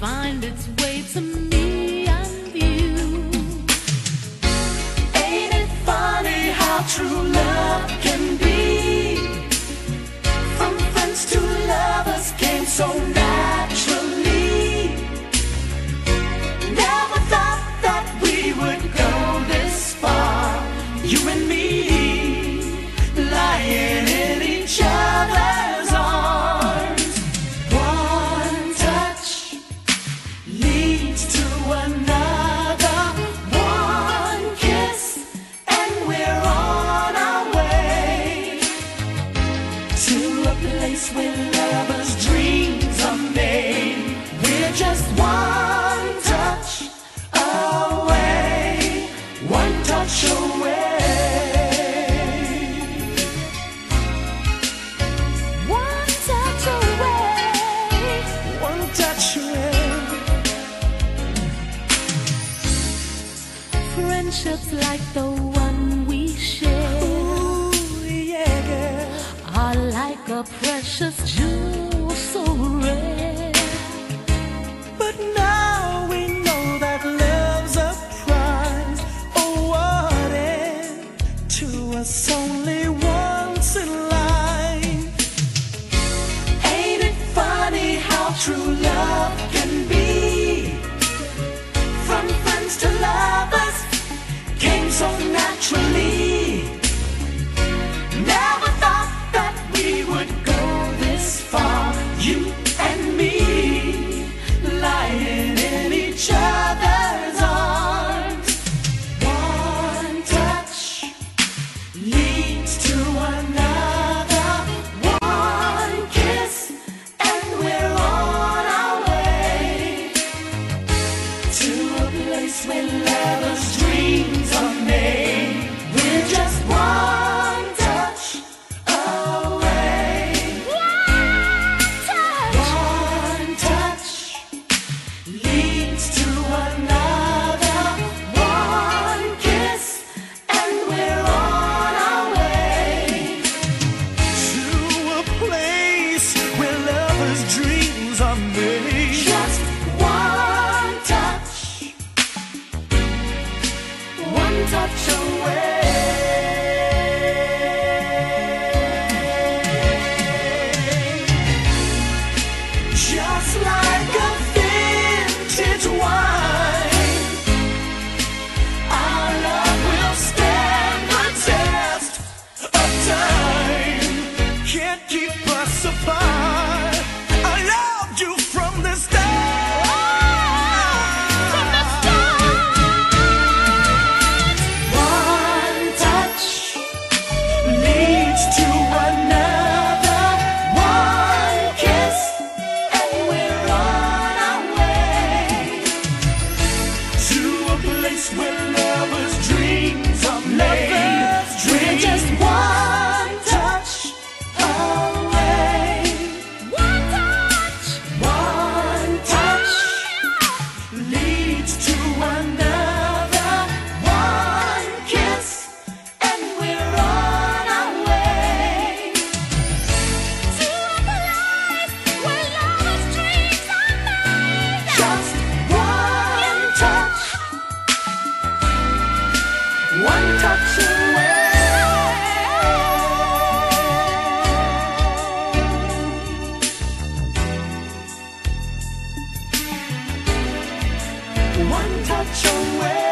find its way to me and you. Ain't it funny how true love can be? From friends to lovers came so naturally. Never thought that we would go this far, you and me, lying in each other's arms. One touch leads to another, one kiss and we're on our way to a place where lovers' dreams are made. We're just one touch away, one touch away. One touch away. One touch away. Friendships like the one we share Ooh, yeah, girl. are like a precious jewel so rare. But now we know that love's a prize awarded to us only once in life. Ain't it funny how true love can be? From friends to lovers came so naturally. Never thought that we would go this far, you and me, lying in each other's arms. One touch leads to another, one kiss and we're on our way to a place where lovers' dreams are made. We're just one touch away. One touch leads to another, one kiss and we're on our way to a place where lovers' dreams are made. Just one touch, one touch away. Just like a vintage wine, our love will stand the test of time. Can't keep us apart. I loved you from the start. From the start. One touch leads to another, one kiss and we're on our way to a place where lovers' dreams are made. We're just one touch away. One touch. One touch leads to another, one kiss and we're on our way To a place where lovers' dreams are made. just one touch, one touch away. One touch away.